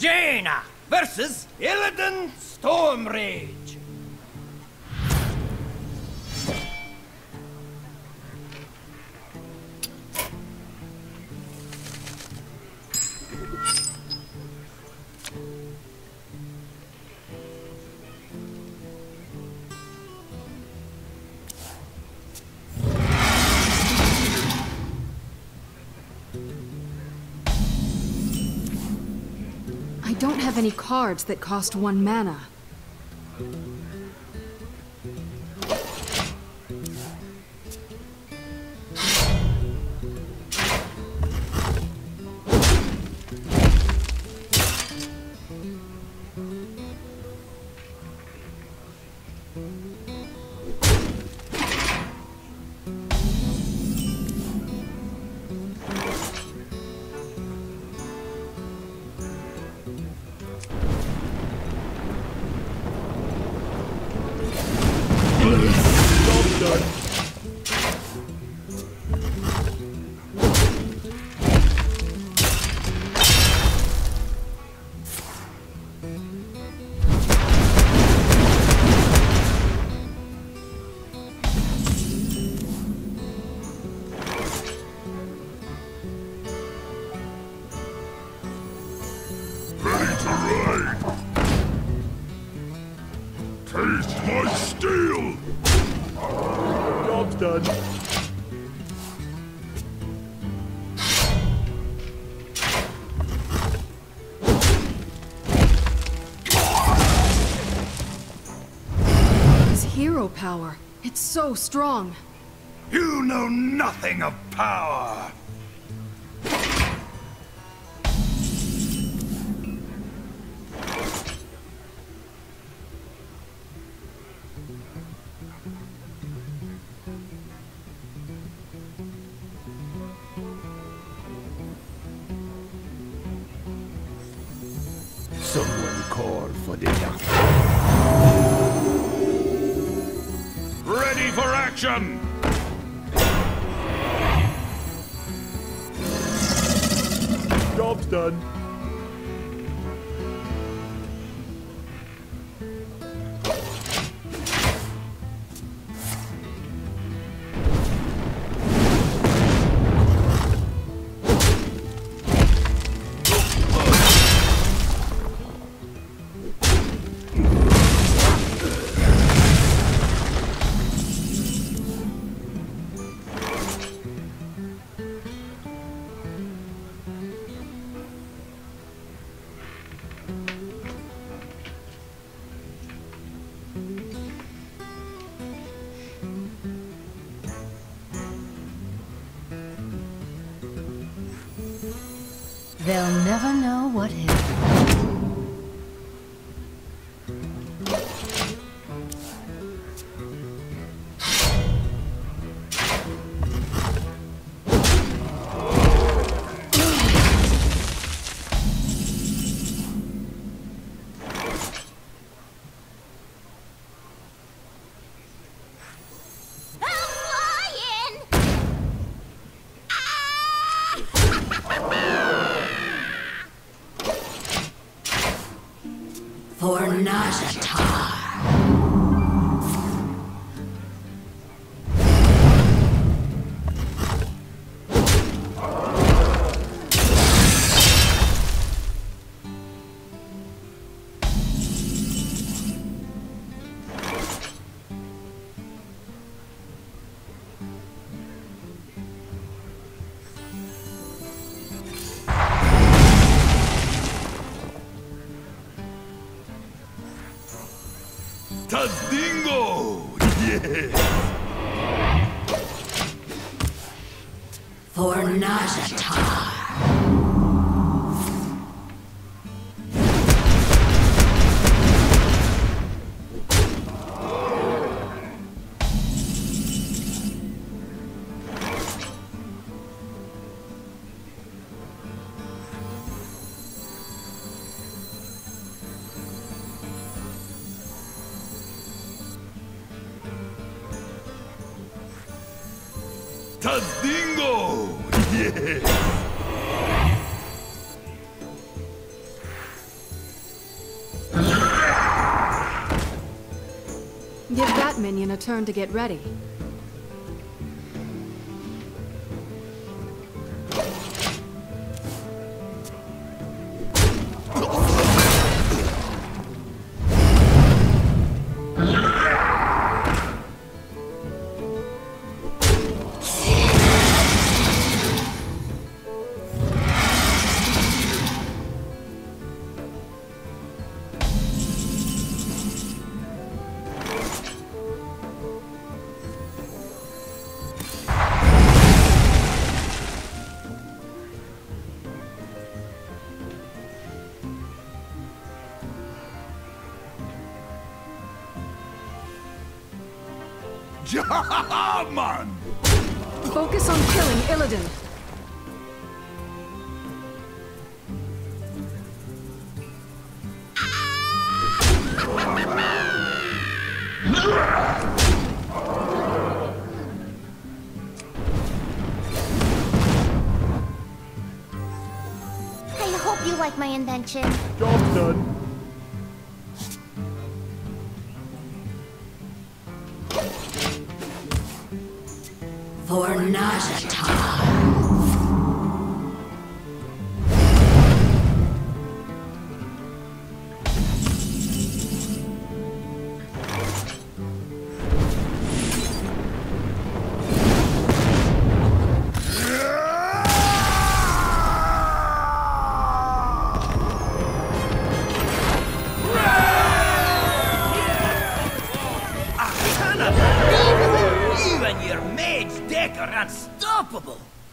Jaina versus Illidan Stormrage. I don't have any cards that cost 1 mana. Taste my steel! Job's done. His hero power. It's so strong. You know nothing of power! Someone call for the doctor. Ready for action! Job's done. They'll never know what hit. For Najatar. Tazdingo! Yes! For Najatar. Tazdingo! Yes! Give that minion a turn to get ready. Man! Focus on killing Illidan. I hope you like my invention. Job's done. For Najatar. You and your mage deck are unstoppable!